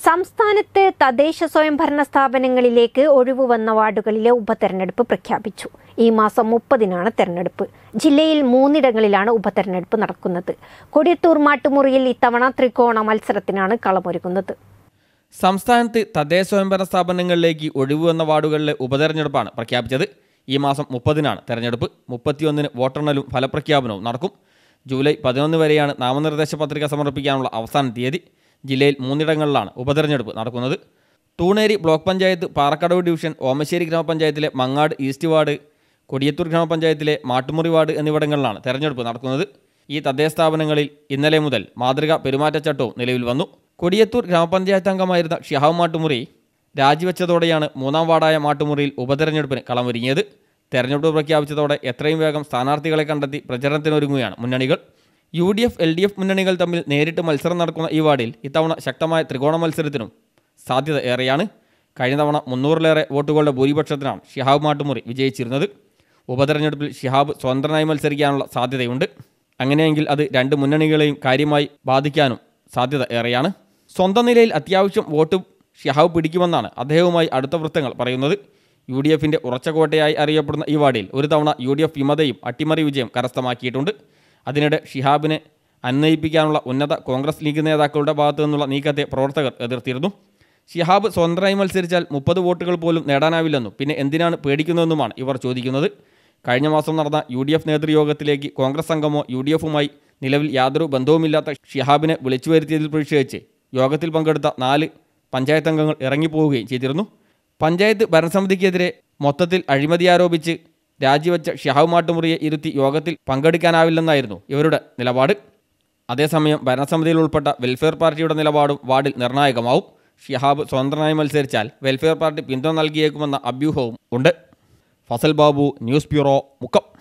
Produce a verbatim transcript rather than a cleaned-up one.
സംസ്ഥാനത്ത് തദ്ദേശ സ്വയംഭരണ സ്ഥാപനങ്ങളിലേക്ക് ഒഴിവ് വന്ന വാർഡുകളിലെ ഉപതെരഞ്ഞെടുപ്പ് പ്രഖ്യാപിച്ചു. ഈ മാസം മുപ്പതിനാണ് തെരഞ്ഞെടുപ്പ്. ജില്ലയിൽ മൂന്നിടങ്ങളിലാണ് ഉപതെരഞ്ഞെടുപ്പ് നടക്കുന്നത്. കൊടിയത്തൂർ മാട്ടുമുറിയിൽ ഇത്തവണ ത്രികോണ മത്സരത്തിനാണ് കളമൊരുങ്ങുന്നത്. സംസ്ഥാനത്ത് തദ്ദേശ സ്വയംഭരണ സ്ഥാപനങ്ങളിലേക്ക് ഒഴിവ് വന്ന വാർഡുകളിലെ ഉപതെരഞ്ഞെടുപ്പാണ് പ്രഖ്യാപിച്ചത്. ഈ മാസം മുപ്പതിനാണ് തെരഞ്ഞെടുപ്പ്. മുപ്പത്തിയൊന്നിന് വോട്ടെണ്ണലും ഫലപ്രഖ്യാപനവും നടക്കും. ജൂലൈ പതിനൊന്ന് വരെയാണ് നാമനിർദ്ദേശ പത്രിക സമർപ്പിക്കാനുള്ള അവസാന തീയതി. ജില്ലയിൽ മൂന്നിടങ്ങളിലാണ് ഉപതെരഞ്ഞെടുപ്പ് നടക്കുന്നത്. തൂണേരി ബ്ലോക്ക് പഞ്ചായത്ത്, പാറക്കടവ് ഡിവിഷൻ, ഓമശ്ശേരി ഗ്രാമപഞ്ചായത്തിലെ മങ്ങാട് ഈസ്റ്റ് വാർഡ്, കൊടിയത്തൂർ ഗ്രാമപഞ്ചായത്തിലെ മാട്ടുമുറി വാർഡ് എന്നിവിടങ്ങളിലാണ് തെരഞ്ഞെടുപ്പ് നടക്കുന്നത്. ഈ തദ്ദേശ സ്ഥാപനങ്ങളിൽ ഇന്നലെ മുതൽ മാതൃകാ പെരുമാറ്റച്ചട്ടവും നിലവിൽ വന്നു. കൊടിയത്തൂർ ഗ്രാമപഞ്ചായത്ത് അംഗമായിരുന്ന ഷിഹാബ് മാട്ടുമുറി രാജിവെച്ചതോടെയാണ് മൂന്നാം വാർഡായ മാട്ടുമുറിയിൽ ഉപതെരഞ്ഞെടുപ്പിന് കളമൊരുങ്ങിയത്. തെരഞ്ഞെടുപ്പ് പ്രഖ്യാപിച്ചതോടെ എത്രയും വേഗം സ്ഥാനാർത്ഥികളെ കണ്ടെത്തി പ്രചരണത്തിനൊരുങ്ങുകയാണ് മുന്നണികൾ. U D F, L D F മുന്നണികൾ തമ്മിൽ നേരിട്ട് മത്സരം നടക്കുന്ന ഈ വാർഡിൽ ഇത്തവണ ശക്തമായ ത്രികോണ മത്സരത്തിനും സാധ്യത ഏറെയാണ്. കഴിഞ്ഞ തവണ മുന്നൂറിലേറെ വോട്ടുകളുടെ ഭൂരിപക്ഷത്തിനാണ് ഷിഹാബ് മാട്ടുമുറി വിജയിച്ചിരുന്നത്. ഉപതെരഞ്ഞെടുപ്പിൽ ഷിഹാബ് സ്വതന്ത്രനായി മത്സരിക്കാനുള്ള സാധ്യതയുണ്ട്. അങ്ങനെയെങ്കിൽ അത് രണ്ട് മുന്നണികളെയും കാര്യമായി ബാധിക്കാനും സാധ്യത ഏറെയാണ്. സ്വന്തം നിലയിൽ അത്യാവശ്യം വോട്ട് ഷിഹാബ് പിടിക്കുമെന്നാണ് അദ്ദേഹവുമായി അടുത്ത വൃത്തങ്ങൾ പറയുന്നത്. യു ഡി എഫിൻ്റെ ഉറച്ച കോട്ടയായി അറിയപ്പെടുന്ന ഈ വാർഡിൽ ഒരു തവണ യു ഡി എഫ് വിമതയും അട്ടിമറി വിജയം കരസ്ഥമാക്കിയിട്ടുണ്ട്. അതിനിടെ ഷിഹാബിനെ അന്വയിപ്പിക്കാനുള്ള ഉന്നത കോൺഗ്രസ് ലീഗ് നേതാക്കളുടെ ഭാഗത്തു നിന്നുള്ള നീക്കത്തെ പ്രവർത്തകർ എതിർത്തിരുന്നു. ഷിഹാബ് സ്വതന്ത്രമായി മത്സരിച്ചാൽ മുപ്പത് വോട്ടുകൾ പോലും നേടാനാവില്ലെന്നും പിന്നെ എന്തിനാണ് പേടിക്കുന്നതെന്നുമാണ് ഇവർ ചോദിക്കുന്നത്. കഴിഞ്ഞ മാസം നടന്ന യു ഡി എഫ് നേതൃയോഗത്തിലേക്ക് കോൺഗ്രസ് അംഗമോ യു ഡി എഫുമായി നിലവിൽ യാതൊരു ബന്ധവുമില്ലാത്ത ഷിഹാബിനെ വിളിച്ചു വരുത്തിയതിൽ പ്രതിഷേധിച്ച് യോഗത്തിൽ പങ്കെടുത്ത നാല് പഞ്ചായത്ത് അംഗങ്ങൾ ഇറങ്ങിപ്പോവുകയും ചെയ്തിരുന്നു. പഞ്ചായത്ത് ഭരണസമിതിക്കെതിരെ മൊത്തത്തിൽ അഴിമതി ആരോപിച്ച് രാജിവെച്ച ഷിഹാബ് മാട്ടുമുറിയെ ഇരുത്തി യോഗത്തിൽ പങ്കെടുക്കാനാവില്ലെന്നായിരുന്നു ഇവരുടെ നിലപാട്. അതേസമയം ഭരണസമിതിയിൽ ഉൾപ്പെട്ട വെൽഫെയർ പാർട്ടിയുടെ നിലപാടും വാർഡിൽ നിർണായകമാവും. ഷിഹാബ് സ്വതന്ത്രനായി മത്സരിച്ചാൽ വെൽഫെയർ പാർട്ടി പിന്തുണ നൽകിയേക്കുമെന്ന അഭ്യൂഹവും ഉണ്ട്. Fazal Babu, news bureau, Mukkam.